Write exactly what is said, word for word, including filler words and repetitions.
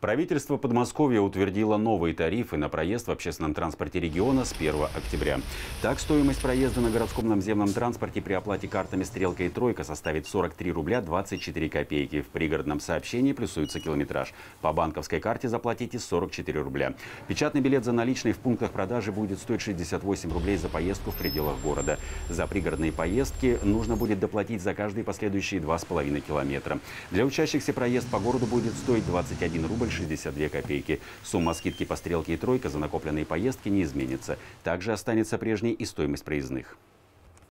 Правительство Подмосковья утвердило новые тарифы на проезд в общественном транспорте региона с первого октября. Так, стоимость проезда на городском наземном транспорте при оплате картами «Стрелка» и «Тройка» составит сорок три рубля двадцать четыре копейки. В пригородном сообщении плюсуется километраж. По банковской карте заплатите сорок четыре рубля. Печатный билет за наличные в пунктах продажи будет стоить шестьдесят восемь рублей за поездку в пределах города. За пригородные поездки нужно будет доплатить за каждые последующие два с половиной километра. Для учащихся проезд по городу будет стоить двадцать один рубль шестьдесят две копейки. Сумма скидки по «Стрелке» и «Тройка» за накопленные поездки не изменится. Также останется прежней и стоимость проездных.